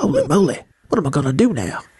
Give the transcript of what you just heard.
Holy moly, what am I gonna do now?